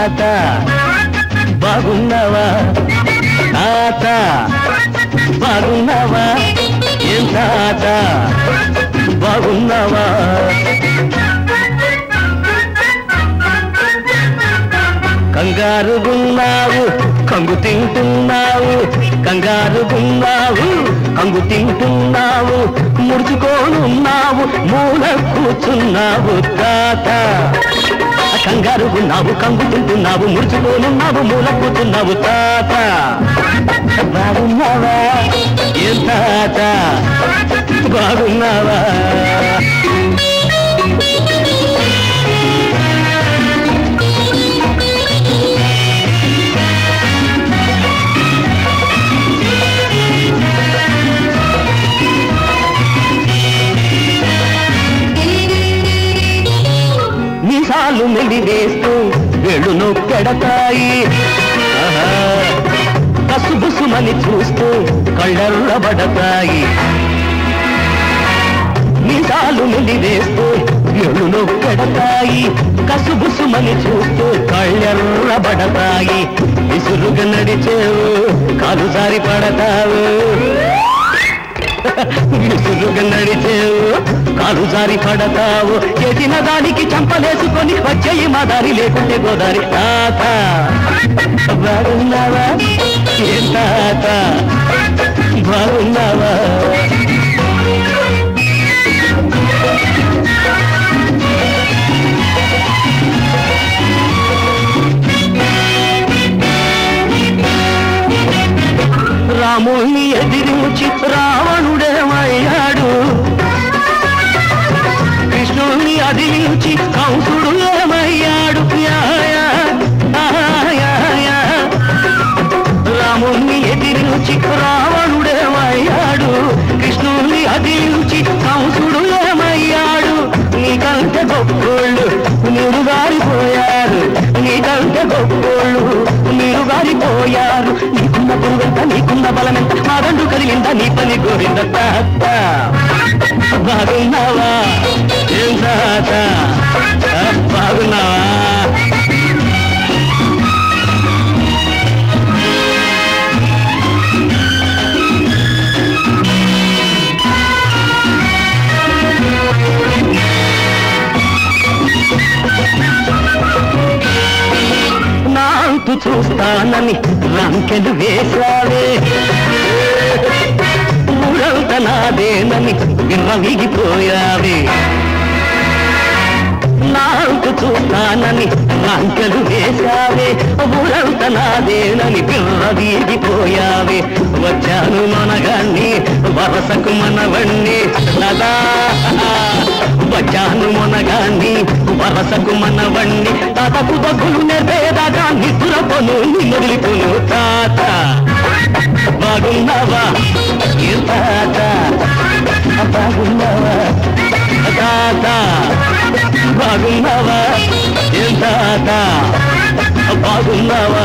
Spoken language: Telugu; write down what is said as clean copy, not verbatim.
తాత బాగున్నావా తాత బాగున్నావా ఏం తాత బాగున్నావా కంగారుగున్నావు కంగు తింటున్నావు కంగారుగున్నావు కంగు తింటున్నావు ముడుచుకోనున్నావు మూల కూర్చున్నావు తాత కంగారుగున్నావు కంగు తింటున్నావు ముడుచుకోనున్నావు మూల కూర్చున్నావు తాత బాగున్నావా ఏం తాత బాగున్నావా మీసాలు మెలివేస్తూ వెళును పెడతాయి కసుబుసుమని చూస్తూ కళ్ళెర్రబడతాయి మీసాలు మెలివేస్తూ వెళును పెడతాయి కసుబుసుమని చూస్తూ కళ్ళెర్రబడతాయి విసురుగా నడిచేవు కాలు జారి పడతావు విసురుగా నడిచేవు కాలు జారి పడతావు చేసిన దానికి చంపలేసుకొని వచ్చేయి మా దారి లేకుంటే గోదారి తాత బాగున్నావా ఏ తాత బాగున్నావా రాముణ్ణి ఎదిరించి రావణుడేమయ్యాడు కృష్ణుణ్ణి అదిలించి కంసుడు ఏమయ్యాడు రాముణ్ణి ఎదిరించి రావణుడేమయ్యాడు కృష్ణుణ్ణి అదిలించి కంసుడు ఏమయ్యాడు నీకంటే గొప్పోళ్ళు మీరు గారిపోయారు నీకంటే గొప్పోళ్ళు మీరు గారిపోయారు నీకున్న పురుగంత నీకున్న బలమెంత మా రెండు కలిగిందా నీ పని గోరింద తాత బాగున్నావా ఏం తాత బాగున్నావా నాంతు చూస్తానని రంకెలు వేశావే ఊరంత నాదేనని విర్రవీగిపోయావే నాంతు చూస్తానని రంకెలు వేశావే ఊరంత నాదేనని విర్రవీగిపోయావే వచ్చాను మనగాన్ని వరసకు మనవణ్ణి లలా వచ్చాను మనగాన్ని వరసకు మనవణ్ణి తాతకు దగ్గులు నేర్పేదాకా నిద్రపోను నిన్నొదిలిపోను తాత బాగున్నావా ఏ తాత బాగున్నావా తాత బాగున్నావా ఏ తాత బాగున్నావా